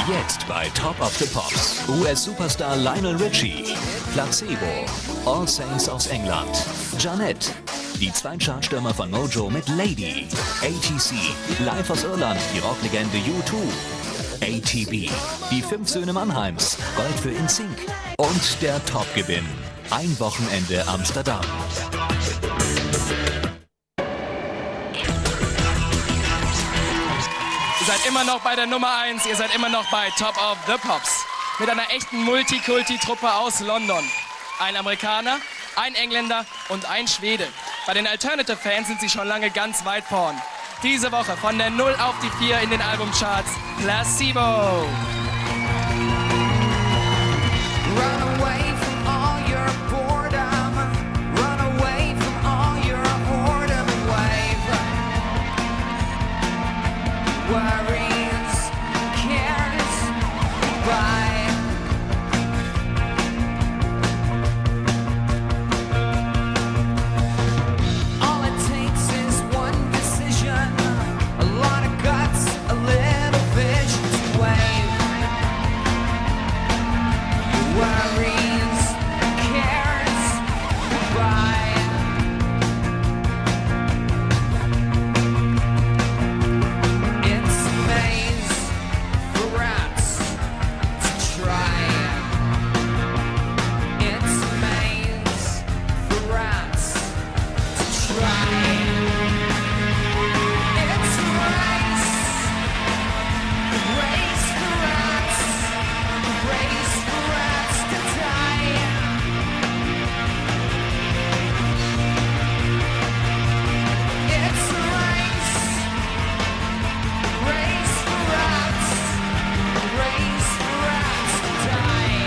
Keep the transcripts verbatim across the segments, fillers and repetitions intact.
Jetzt bei Top of the Pops. U S-Superstar Lionel Richie, Placebo, All Saints aus England, Jeanette, die zwei Chartstürmer von Mojo mit Lady, A T C, live aus Irland, die Rocklegende U zwei, A T B, die fünf Söhne Mannheims, Gold für In Sync und der Topgewinn. Ein Wochenende Amsterdam. Ihr seid immer noch bei der Nummer eins, ihr seid immer noch bei Top of the Pops. Mit einer echten Multikulti-Truppe aus London. Ein Amerikaner, ein Engländer und ein Schwede. Bei den Alternative-Fans sind sie schon lange ganz weit vorn. Diese Woche von der null auf die vier in den Albumcharts, Placebo. Run away from all your boredom. Run away from all your boredom and wave. Worries, cares, goodbye. All it takes is one decision, a lot of guts, a little vision to wave. Worries, cares, goodbye. It's a maze for rats to try. It's a maze for rats to try. It's a race, a race for rats, a race for rats to die. It's a race, a race for rats, a race for rats to die.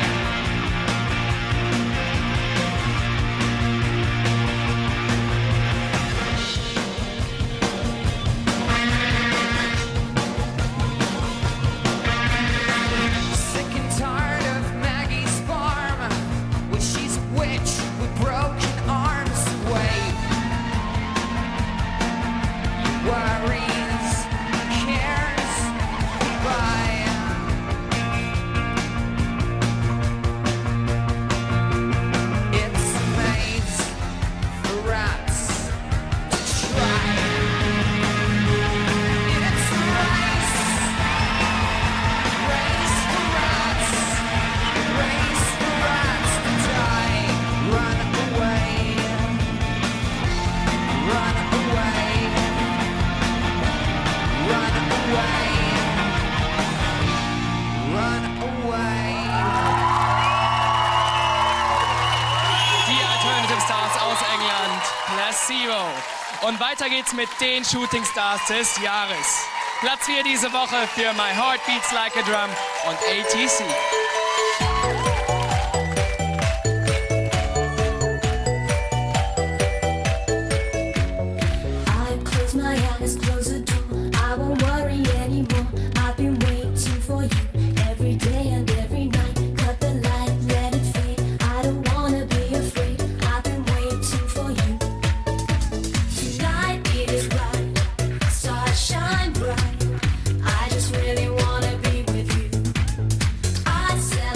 Sick and tired of Maggie's farm, where she's a witch with broken arms to wave. Worries, cares, goodbye. It's a maze for rats to try. It's a race, race for rats, race for rats to die. Run away, run away, run away, run away. Die Alternative Stars aus England, Placebo. Und weiter geht's mit den Shooting Stars des Jahres. Platz vier diese Woche für My Heart Beats Like a Drum und A T C. I close my eyes, close the door. I won't worry anymore. I've been waiting for you every day and every night. Cut the light, let it fade. I don't wanna be afraid. I've been waiting for you. Tonight it is right. Stars shine bright. I just really wanna be with you. I said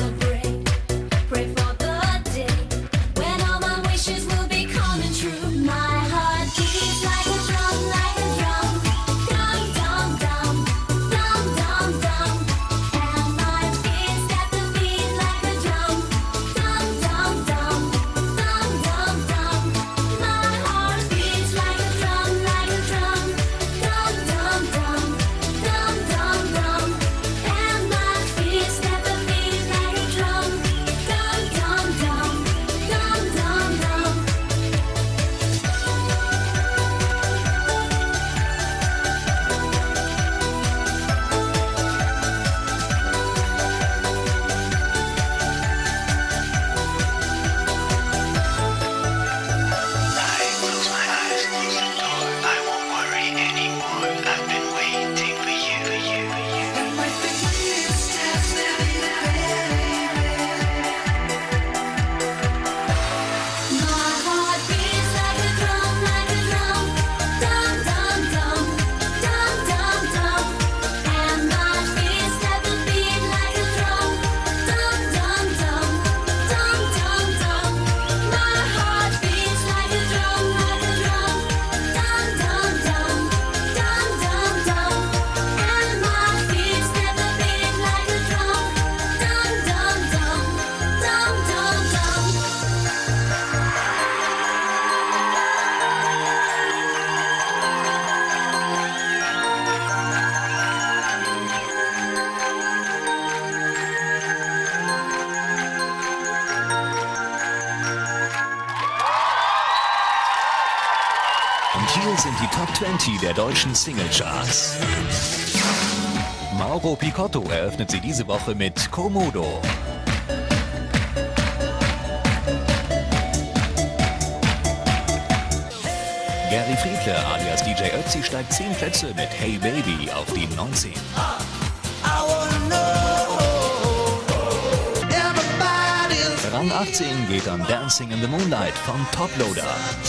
Hier sind die Top zwanzig der deutschen Singlecharts. Mauro Picotto eröffnet sie diese Woche mit Komodo. Gary Friedler alias D J Ötzi steigt zehn Plätze mit Hey Baby auf die neunzehn. Rang achtzehn geht an Dancing in the Moonlight von Toploader.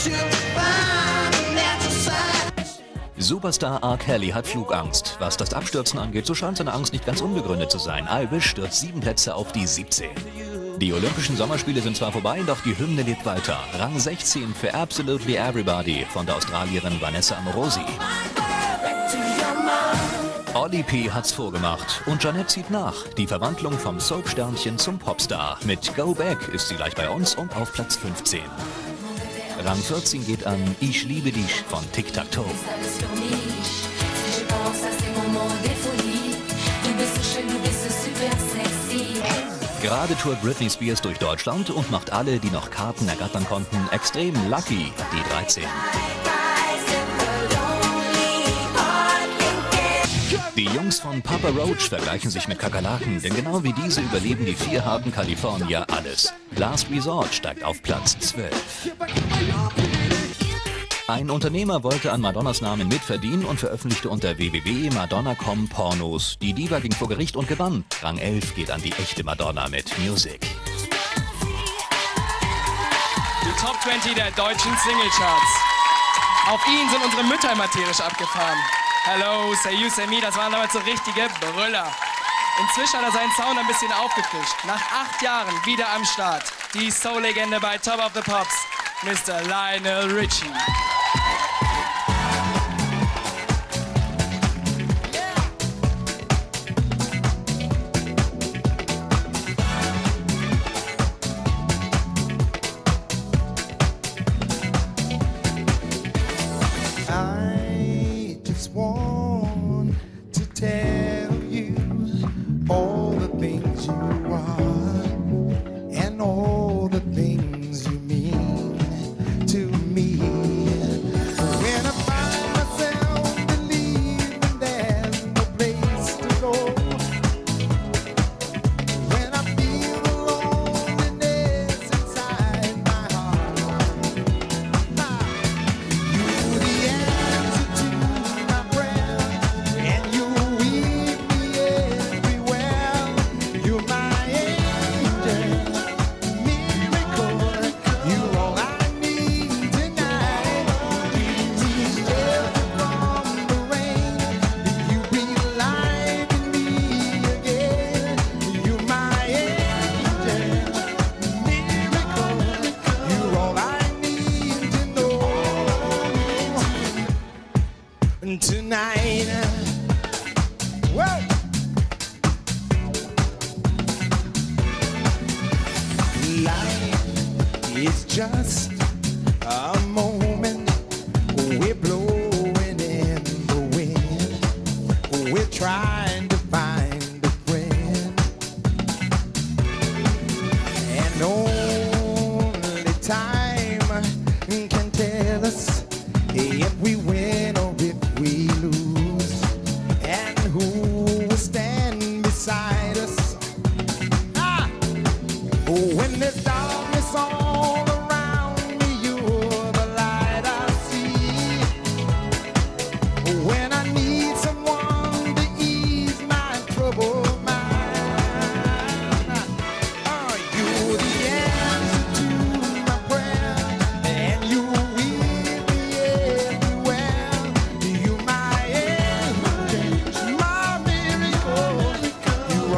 Superstar R. Kelly hat Flugangst. Was das Abstürzen angeht, so scheint seine Angst nicht ganz unbegründet zu sein. I Wish stürzt sieben Plätze auf die siebzehn. Die Olympischen Sommerspiele sind zwar vorbei, doch die Hymne lebt weiter. Rang sechzehn für Absolutely Everybody von der Australierin Vanessa Amorosi. Oli P. hat's vorgemacht und Jeanette zieht nach. Die Verwandlung vom Soap-Sternchen zum Popstar. Mit Go Back ist sie gleich bei uns und auf Platz fünfzehn. Rang vierzehn geht an Ich liebe dich von Tic Tac Toe. Gerade tourt Britney Spears durch Deutschland und macht alle, die noch Karten ergattern konnten, extrem lucky, die dreizehn. Die Jungs von Papa Roach vergleichen sich mit Kakerlaken, denn genau wie diese überleben die vier harten Kalifornier alles. Last Resort steigt auf Platz zwölf. Ein Unternehmer wollte an Madonnas Namen mitverdienen und veröffentlichte unter w w w punkt madonna punkt com Pornos. Die Diva ging vor Gericht und gewann. Rang elf geht an die echte Madonna mit Music. Die Top zwanzig der deutschen Singlecharts. Auf ihn sind unsere Mütter immer tierisch abgefahren. Hello, Say You, Say Me, das waren damals so richtige Brüller. Inzwischen hat er seinen Sound ein bisschen aufgefrischt. Nach acht Jahren wieder am Start. Die Soul-Legende bei Top of the Pops, Mister Lionel Richie. Tonight, whoa. Life is just a moment. We're blowing in the wind. We're trying to find a friend, and only time can tell us if we win or if we lose, and who will stand beside us. Ah! When there's darkness all around me, you're the light I see. When I need someone to ease my troubled mind, oh, you're the answer to my prayer, and you will be everywhere. You're my angel, my miracle. You're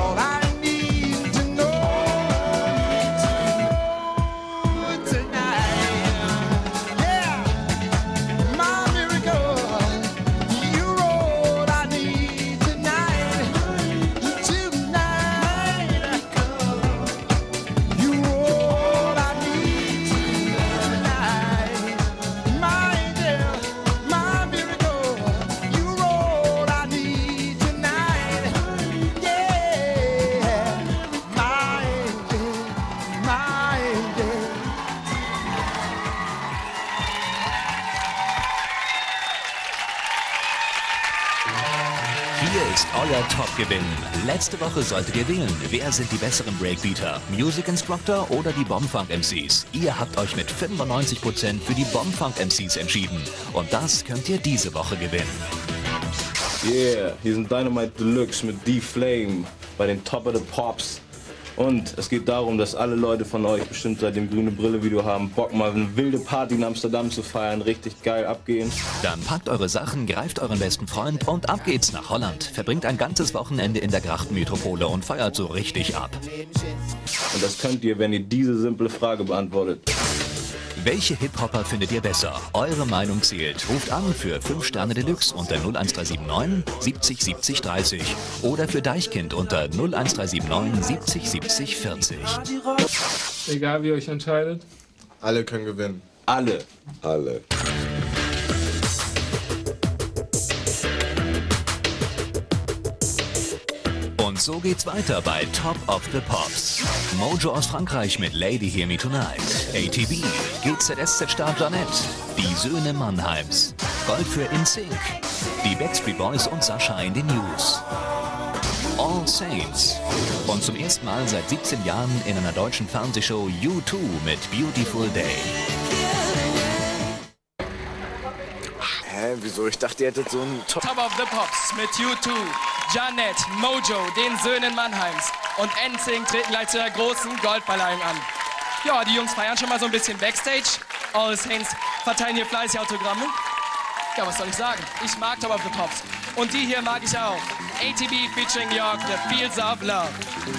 euer Top-Gewinn. Letzte Woche solltet ihr wählen, wer sind die besseren Breakbeater, Music Instructor oder die Bomfunk-M Cs. Ihr habt euch mit fünfundneunzig Prozent für die Bomfunk-M Cs entschieden. Und das könnt ihr diese Woche gewinnen. Yeah, hier sind Dynamite Deluxe mit D-Flame bei den Top of the Pops. Und es geht darum, dass alle Leute von euch bestimmt seit dem grüne Brille Video haben, Bock mal eine wilde Party in Amsterdam zu feiern, richtig geil abgehen. Dann packt eure Sachen, greift euren besten Freund und ab geht's nach Holland. Verbringt ein ganzes Wochenende in der Grachtenmetropole und feiert so richtig ab. Und das könnt ihr, wenn ihr diese simple Frage beantwortet. Welche Hip-Hopper findet ihr besser? Eure Meinung zählt. Ruft an für fünf Sterne Deluxe unter null eins drei sieben neun siebzig siebzig dreißig oder für Deichkind unter null eins drei sieben neun siebzig siebzig vierzig. Egal wie ihr euch entscheidet. Alle können gewinnen. Alle. Alle. Und so geht's weiter bei Top of the Pops. Mojo aus Frankreich mit Lady Hear Me Tonight. A T B, G Z S Z-Star Janet, die Söhne Mannheims. Gold für In Sync, die Backstreet Boys und Sascha in den News. All Saints. Und zum ersten Mal seit siebzehn Jahren in einer deutschen Fernsehshow U zwei mit Beautiful Day. Hä, wieso? Ich dachte, ihr hättet so einen Top... Top of the Pops mit U zwei, Janet, Mojo, den Söhnen Mannheims und N Sync treten gleich zu der großen Goldverleihung an. Ja, die Jungs feiern schon mal so ein bisschen Backstage. All Saints verteilen hier fleißig Autogramme. Ja, was soll ich sagen? Ich mag Top of the Pops. Und die hier mag ich auch. A T B featuring York, The Fields of Love.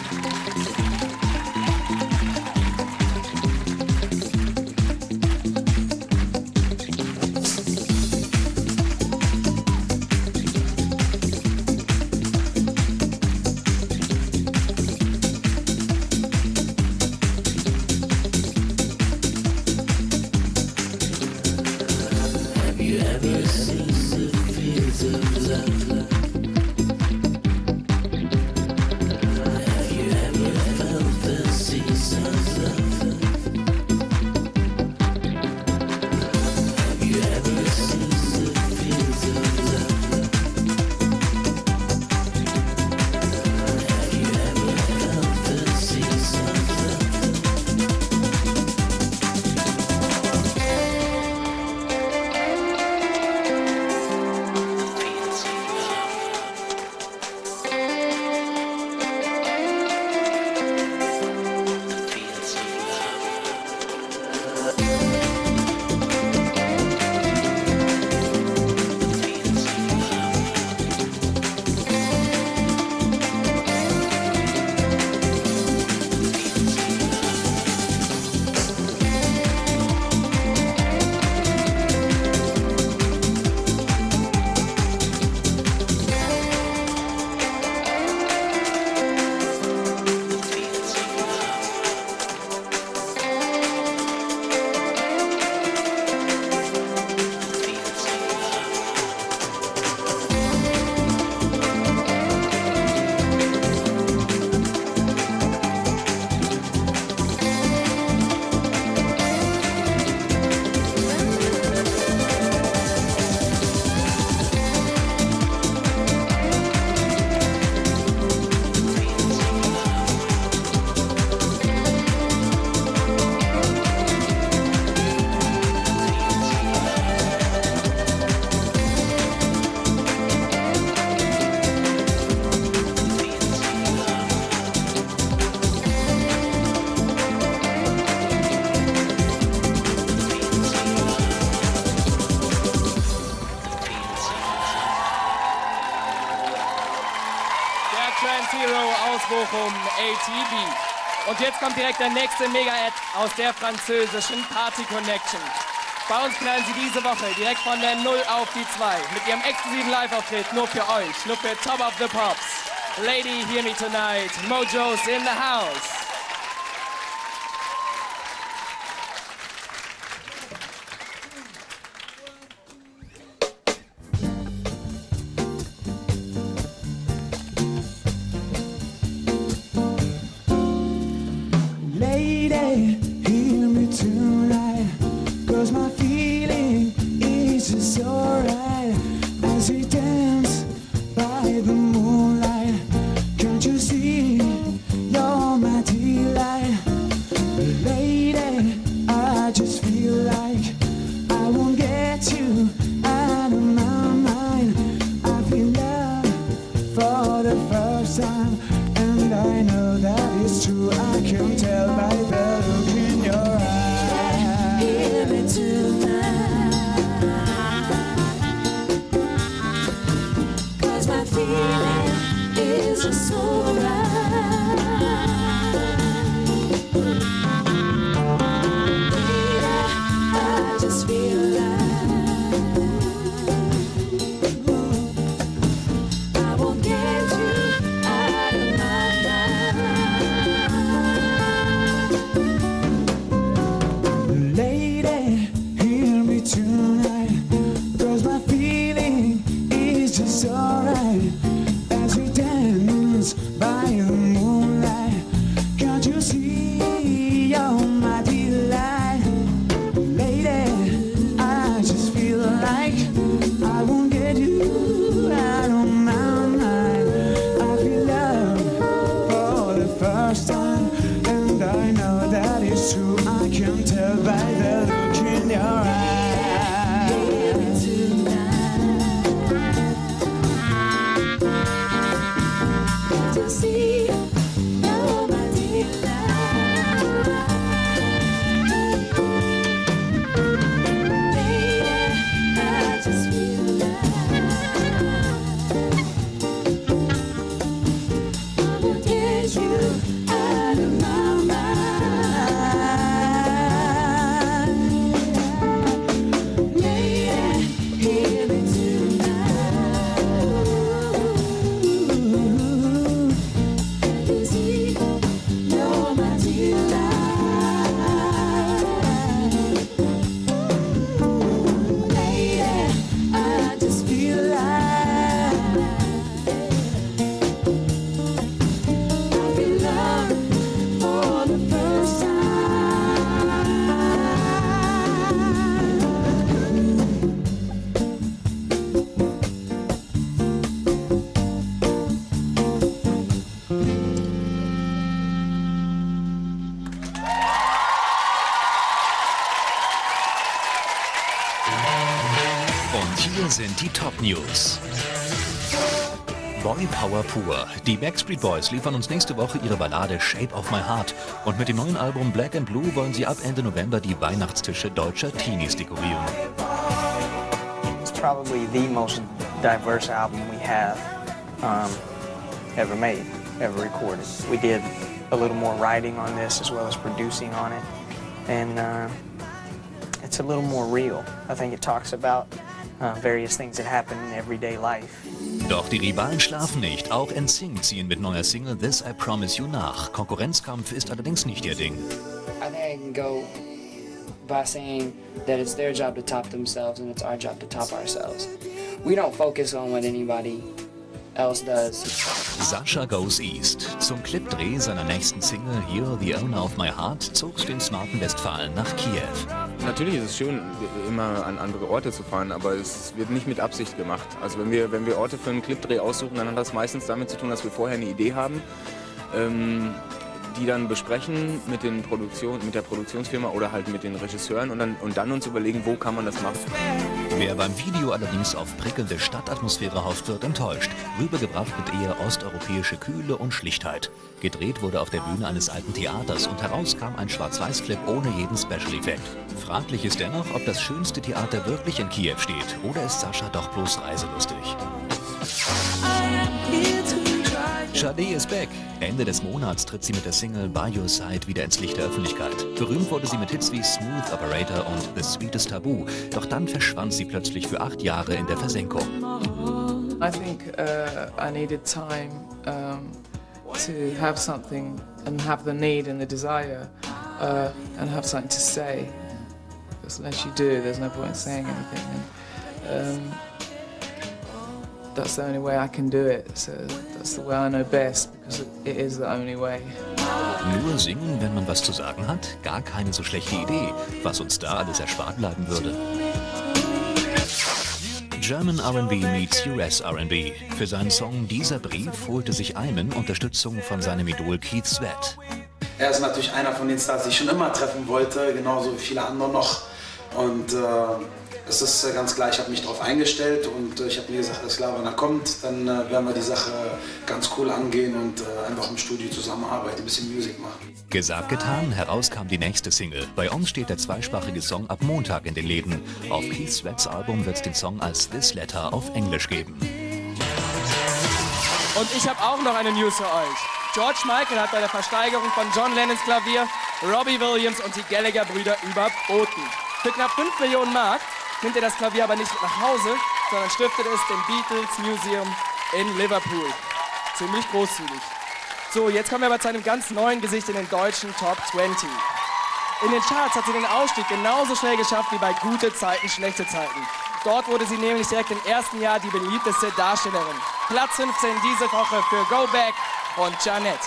Bochum, A T B. Und jetzt kommt direkt der nächste Mega-Ad aus der französischen Party Connection. Bei uns knallen sie diese Woche direkt von der null auf die zwei mit ihrem exklusiven Live-Auftritt nur für euch, nur für Top of the Pops. Lady Hear Me Tonight, Mojo's in the house. Lady, hear me tonight, 'cause my feeling is just alright as we dance by the moonlight. see you're my delight. Lady, I just feel like I won't get you out of my mind. I feel love for the first time, and I know that it's true. I can tell by the look in your eyes. Give it tonight, 'cause my feeling is just so right. Feel like I won't get you out of my mind. Lady, hear me tonight, 'cause my feeling is just alright. As we dance by the moonlight, can't you see you're my delight? Lady, I just feel like I won't get you out of my mind. I feel love for the first time, and I know that it's true. I can tell by the look in your eyes. Give it tonight, to see you're my delight. I just feel like I will get you out of my mind. Lady, hear me tonight. Can you see you're my delight? I just feel like I feel love for the first time. Und hier sind die Top News. Boy Power pur. Die Backstreet Boys liefern uns nächste Woche ihre Ballade Shape of My Heart. Und mit dem neuen Album Black and Blue wollen sie ab Ende November die Weihnachtstische deutscher Teenies dekorieren. It's probably the most diverse album we have um, ever made, ever recorded. We did a little more writing on this as well as producing on it. And uh, it's a little more real. I think it talks about uh, various things that happen in everyday life. Doch die Rivalen schlafen nicht. Auch N Sync ziehen mit neuer Single This I Promise You nach. Konkurrenzkampf ist allerdings nicht ihr Ding. I think I can go by saying that it's their job to top themselves and it's our job to top ourselves. We don't focus on what anybody else does. Sascha Goes East. Zum Clipdreh seiner nächsten Single You're the Owner of My Heart zog's den smarten Westfalen nach Kiew. Natürlich ist es schön, immer an andere Orte zu fahren, aber es wird nicht mit Absicht gemacht. Also wenn wir, wenn wir Orte für einen Clipdreh aussuchen, dann hat das meistens damit zu tun, dass wir vorher eine Idee haben, ähm, die dann besprechen mit, den Produktion, mit der Produktionsfirma oder halt mit den Regisseuren und dann, und dann uns überlegen, wo kann man das machen. Wer beim Video allerdings auf prickelnde Stadtatmosphäre hofft, wird enttäuscht. Rübergebracht wird eher osteuropäische Kühle und Schlichtheit. Gedreht wurde auf der Bühne eines alten Theaters und heraus kam ein Schwarz-Weiß-Clip ohne jeden Special-Effekt. Fraglich ist dennoch, ob das schönste Theater wirklich in Kiew steht oder ist Sascha doch bloß reiselustig. Sade is back. Ende des Monats tritt sie mit der Single By Your Side wieder ins Licht der Öffentlichkeit. Berühmt wurde sie mit Hits wie Smooth Operator und The Sweetest Taboo. Doch dann verschwand sie plötzlich für acht Jahre in der Versenkung. I think uh, I needed time um, to have something and have the need and the desire uh, and have something to say. Because unless you do, there's no point in saying anything. And, um, that's the only way I can do it. So that's the way I know best, because it is the only way. Nur singen, wenn man was zu sagen hat? Gar keine so schlechte Idee, was uns da alles erspart bleiben würde. German R and B meets U S R and B. Für seinen Song Dieser Brief holte sich Iman Unterstützung von seinem Idol Keith Sweat. Er ist natürlich einer von den Stars, die ich schon immer treffen wollte, genauso wie viele andere noch. Und äh, es ist äh, ganz klar, ich habe mich darauf eingestellt und äh, ich habe mir gesagt, alles klar, wenn er kommt, dann äh, werden wir die Sache ganz cool angehen und äh, einfach im Studio zusammenarbeiten, ein bisschen Musik machen. Gesagt, getan, heraus kam die nächste Single. Bei uns steht der zweisprachige Song ab Montag in den Läden. Auf Keith Sweats Album wird es den Song als This Letter auf Englisch geben. Und ich habe auch noch eine News für euch. George Michael hat bei der Versteigerung von John Lennons Klavier Robbie Williams und die Gallagher-Brüder überboten. Für knapp fünf Millionen Mark nimmt er das Klavier aber nicht mit nach Hause, sondern stiftet es dem Beatles Museum in Liverpool. Ziemlich großzügig. So, jetzt kommen wir aber zu einem ganz neuen Gesicht in den deutschen Top zwanzig. In den Charts hat sie den Ausstieg genauso schnell geschafft wie bei Gute Zeiten, Schlechte Zeiten. Dort wurde sie nämlich direkt im ersten Jahr die beliebteste Darstellerin. Platz fünfzehn diese Woche für Go Back und Jeanette.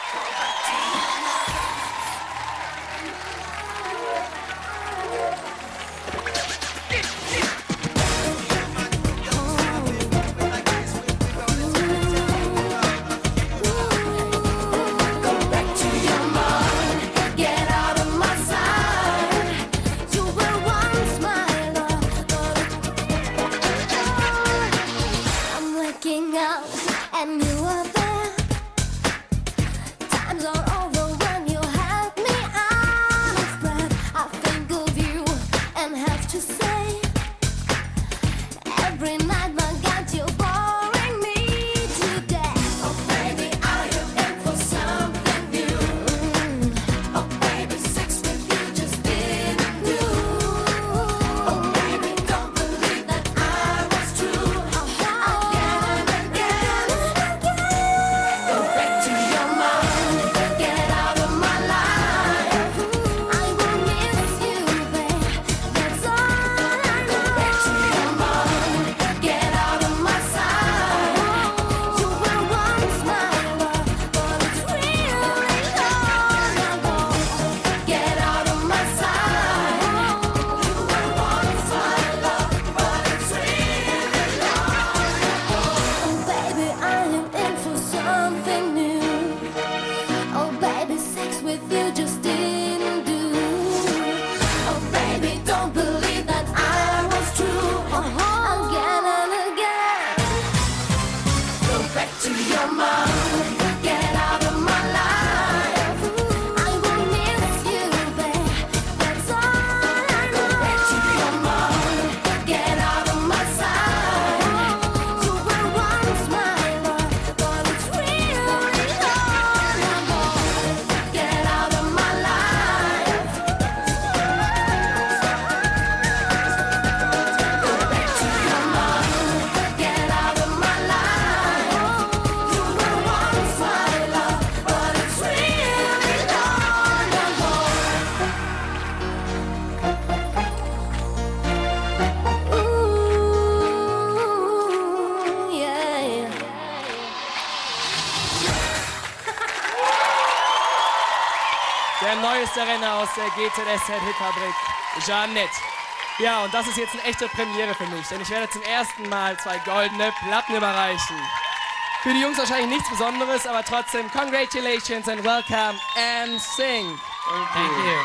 Der neueste Renner aus der G Z S Z-Hitfabrik, Jeanette. Ja, und das ist jetzt eine echte Premiere für mich, denn ich werde zum ersten Mal zwei goldene Platten überreichen. Für die Jungs wahrscheinlich nichts Besonderes, aber trotzdem congratulations and welcome and sing. Thank you.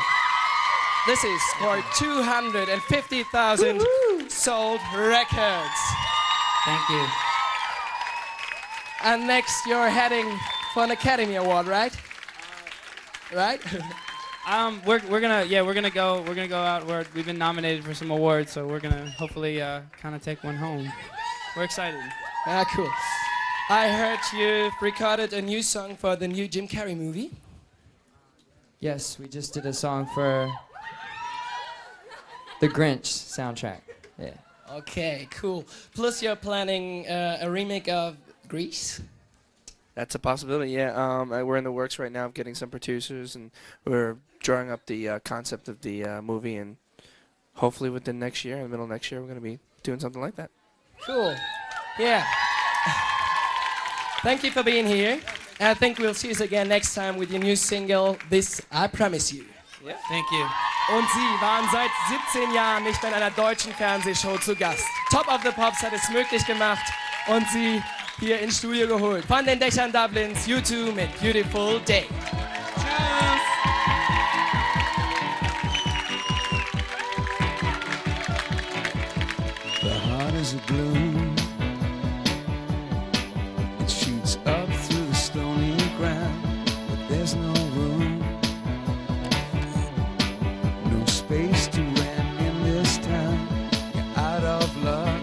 This is for two hundred fifty thousand sold records. Thank you. And next you're heading for an Academy Award, right? Right? Um, we're we're gonna yeah we're gonna go we're gonna go out. We're, we've been nominated for some awards, so we're gonna hopefully uh, kind of take one home. We're excited. Ah, cool. I heard you've recorded a new song for the new Jim Carrey movie. Yes, we just did a song for the Grinch soundtrack. Yeah. Okay, cool. Plus you're planning uh, a remake of Grease. That's a possibility, yeah. Um, uh, we're in the works right now of getting some producers, and we're drawing up the uh, concept of the uh, movie, and hopefully within next year, in the middle of next year, we're going to be doing something like that. Cool. Yeah. Thank you for being here. And I think we'll see you again next time with your new single, This I Promise You. Yeah. Thank you. Und sie waren seit siebzehn Jahren nicht mehr in einer deutschen Fernsehshow zu Gast. Top of the Pops hat es möglich gemacht und sie hier ins Studio geholt. Von den Dächern Dublins, U zwei mit Beautiful Day. The heart is a gloom. It shoots up through the stony ground, but there's no room, no space to rent in this town. You're out of luck,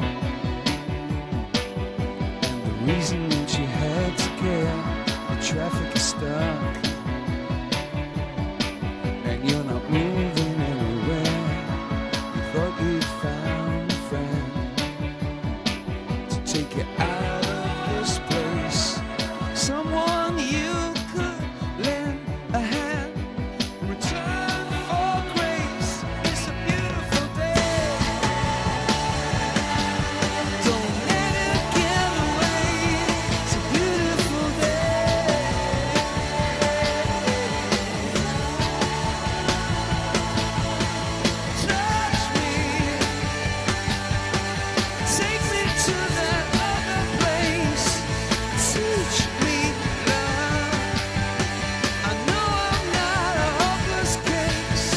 and the reason that you had to care, the traffic is stuck, and you're not moving anywhere. You thought you'd found a friend to take you out of this place, someone you could lend a hand in return for grace. It's a beautiful day. Don't let it get away. It's a beautiful day. Touch me, take me to that other place. Teach me love. I know I'm not a hopeless case.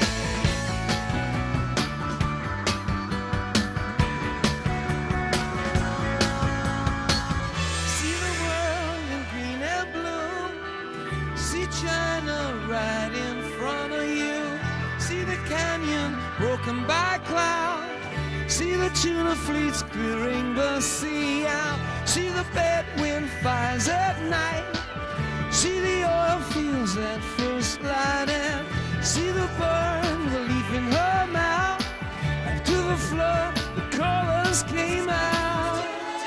See the world in green and blue. See China right in front of you. See the canyon broken by cloud. See the tuna fleets clearing the sea out. See the bedwind fires at night. See the oil fields at first light, and see the burn, the leaf in her mouth. After the flood, the colors came out.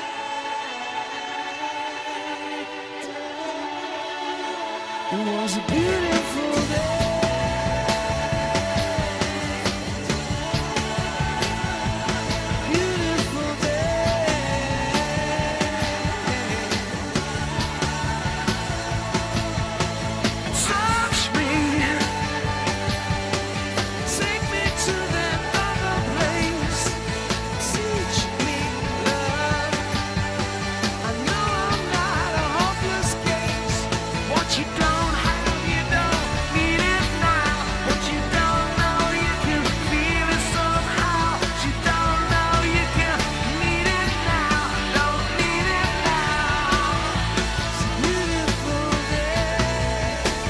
It was a beautiful day. Beautiful day. Touch me, take me to that other place. Teach me love. I know I'm not a hopeless case. What you don't have, you don't need it now. What you don't know, you can feel it somehow. What you don't know, you can need it now. Don't need it now. It's a beautiful day.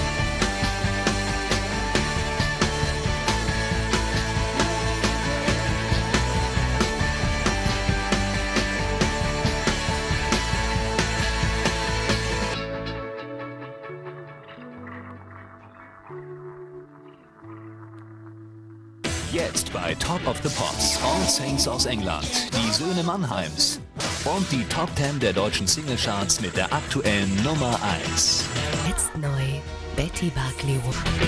Jetzt bei Top of the Pops, All Saints aus England, die Söhne Mannheims und die Top zehn der deutschen Singlecharts mit der aktuellen Nummer eins. Jetzt neu, Betty Buckley.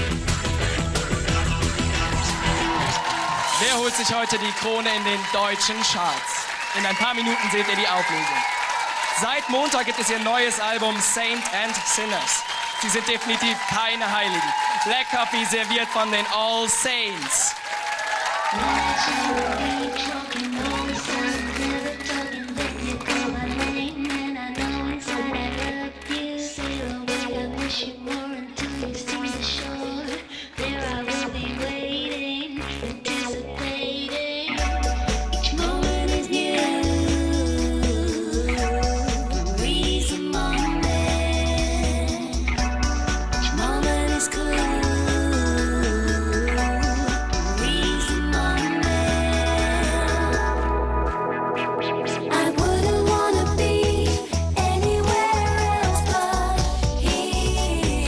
Wer holt sich heute die Krone in den deutschen Charts? In ein paar Minuten seht ihr die Auflösung. Seit Montag gibt es ihr neues Album Saint and Sinners. Sie sind definitiv keine Heiligen. Black Coffee serviert von den All Saints. I wouldn't wanna be anywhere else but here.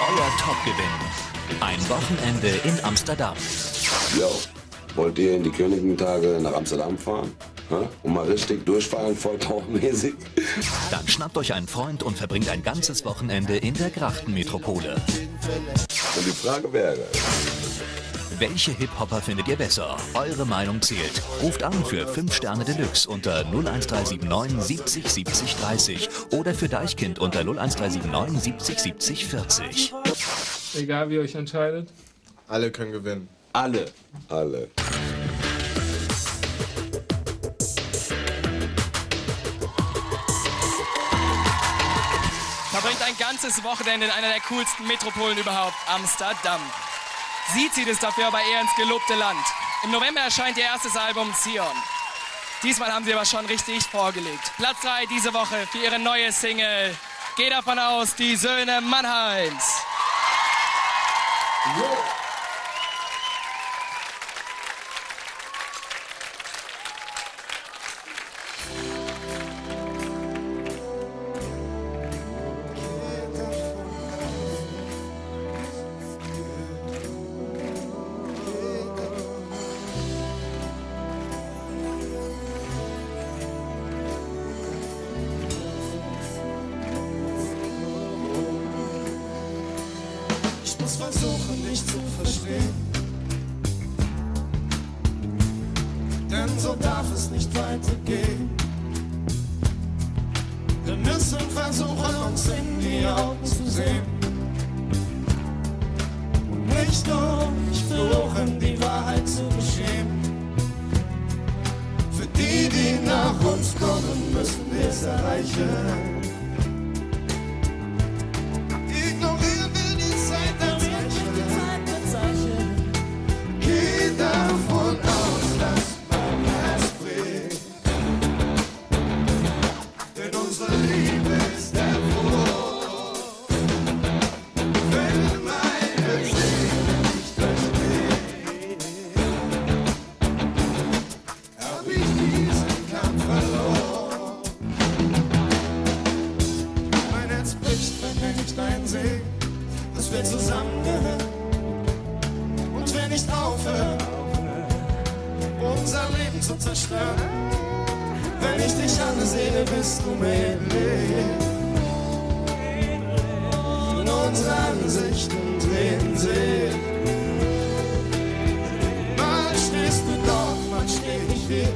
euer Top-Gewinn. Ein Wochenende in Amsterdam. Jo, wollt ihr in die Königentage nach Amsterdam fahren? Ja? Und mal richtig durchfahren, volltauchmäßig? Dann schnappt euch einen Freund und verbringt ein ganzes Wochenende in der Grachtenmetropole. Und die Frage wäre... Welche Hip-Hopper findet ihr besser? Eure Meinung zählt. Ruft an für fünf Sterne Deluxe unter null eins drei sieben neun siebzig siebzig dreißig oder für Deichkind unter null eins drei sieben neun siebzig siebzig vierzig. Egal wie ihr euch entscheidet. Alle können gewinnen. Alle. Alle. Verbringt ein ganzes Wochenende in einer der coolsten Metropolen überhaupt, Amsterdam. Sie zieht es dafür aber eher ins gelobte Land. Im November erscheint ihr erstes Album Zion. Diesmal haben sie aber schon richtig vorgelegt. Platz drei diese Woche für ihre neue Single. Geh davon aus, die Söhne Mannheims. Ich muss versuchen, dich zu verstehen, denn so darf es nicht weitergehen. Wir müssen versuchen, uns in die Augen zu sehen und nicht durch Fluchen die Wahrheit zu beschämen. Für die, die nach uns kommen, müssen wir es erreichen. Ignorieren wir die Zeit der Zeichen. Geh davon aus, dass mein Herz bricht. Denn unsere Liebe ist der Wurf. Wenn meine Seele nicht versteht, hab ich diesen Kampf verloren. Mein Herz bricht, wenn wir nicht einsehen, dass wir zusammengehören. Und wir nicht aufhören, unser Leben zu zerstören. Wenn ich dich ansehe, bist du mir ähnlich. Und unsere Ansichten drehen sich. Mal stehst du dort, mal steh ich hier.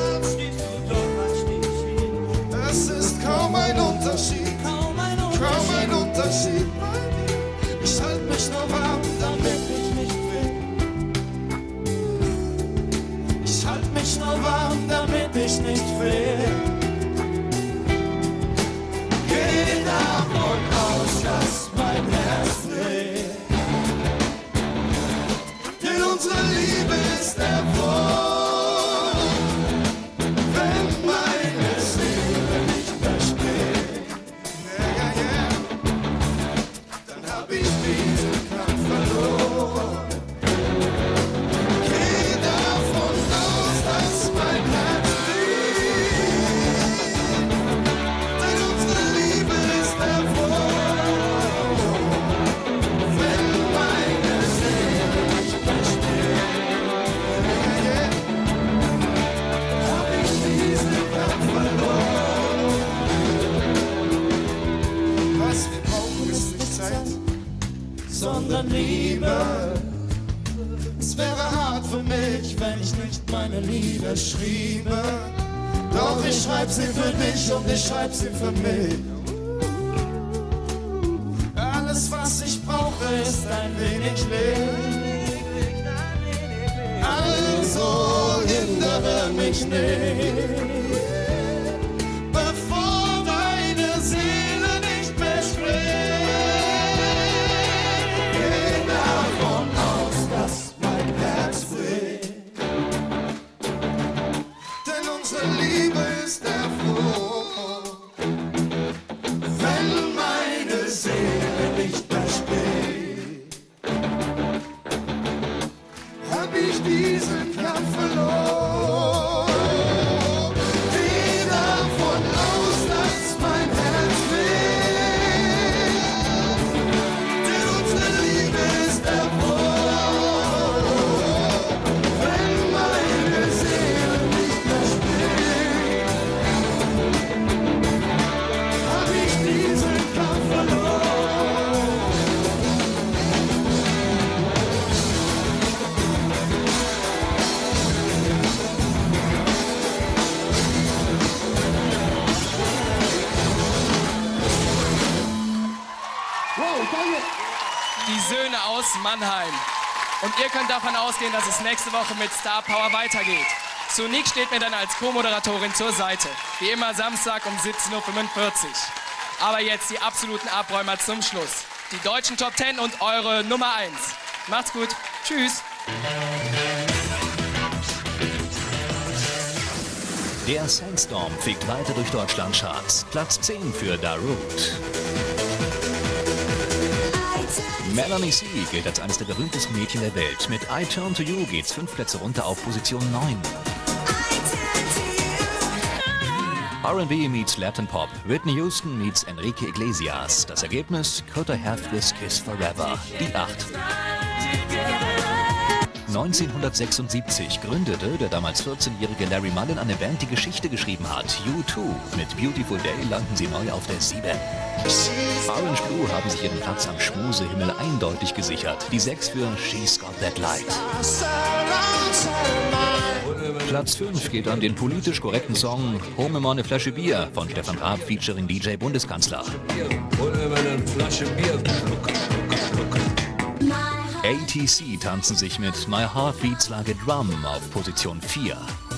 Es ist kaum ein Unterschied, kaum ein Unterschied. Ich halt mich nur warm, damit ich nicht will. Ich halt mich nur warm, damit ich nicht will. Geh davon aus, dass mein Herz dreht. Denn unsere Liebe ist der Wurf. Wenn meine Seele nicht versteht, ja, ja, ja, dann hab ich diesen Kampf verloren. Geh davon aus, dass mein Herz dreht. Denn unsere Liebe ist der Wurf. Wenn meine Seele nicht versteht, ja, ja, hab ich diesen Kampf verloren. Was wir brauchen, ist nicht Zeit, sondern Liebe. Es wäre hart für mich, wenn ich nicht meine Lieder schriebe. Doch ich schreib sie für dich und ich schreib sie für mich. Alles, was ich brauche, ist ein wenig Licht. Also hindere mich nicht, bevor deine Seele nicht mehr spricht. Geh davon aus, dass mein Herz bricht. Denn unsere Liebe ist der Fluch. Wenn meine Seele nicht mehr spricht, hab ich diesen Kampf verloren. Geh davon aus, dass mein Herz will. Denn Söhne aus Mannheim. Und ihr könnt davon ausgehen, dass es nächste Woche mit Star Power weitergeht. Sonique steht mir dann als Co-Moderatorin zur Seite. Wie immer Samstag um siebzehn Uhr fünfundvierzig. Aber jetzt die absoluten Abräumer zum Schluss. Die deutschen Top zehn und eure Nummer eins. Macht's gut. Tschüss. Der Sandstorm fegt weiter durch Deutschlandcharts. Platz zehn für Darude. Melanie C. gilt als eines der berühmtesten Mädchen der Welt. Mit I Turn to You geht's fünf Plätze runter auf Position neun. R and B meets Latin Pop. Whitney Houston meets Enrique Iglesias. Das Ergebnis: Could I Have This Kiss Forever? Die acht. neunzehnhundertsechsundsiebzig gründete der damals vierzehnjährige Larry Mullen eine Band, die Geschichte geschrieben hat. U zwei. Mit Beautiful Day landen sie neu auf der sieben. Orange Blue haben sich ihren Platz am Schmusehimmel eindeutig gesichert. Die sechs für She's Got That Light. Platz fünf geht an den politisch korrekten Song Hol mir mal eine Flasche Bier von Stefan Raab featuring D J Bundeskanzler. A T C tanzen sich mit My Heart Beats Like a Drum auf Position vier.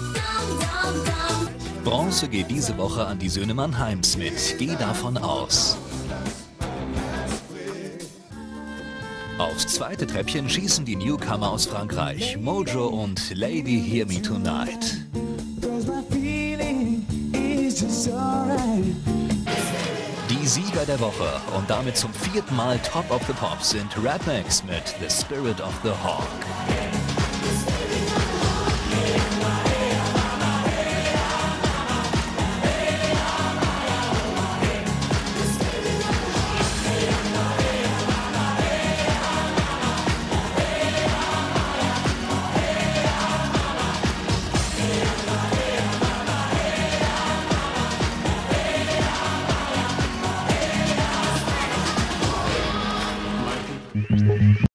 Bronze geht diese Woche an die Söhne Mannheims mit Geh davon aus. Aufs zweite Treppchen schießen die Newcomer aus Frankreich, Mojo und Lady Hear Me Tonight. Die Sieger der Woche und damit zum vierten Mal Top of the Pops sind Rednex mit The Spirit of the Hawk.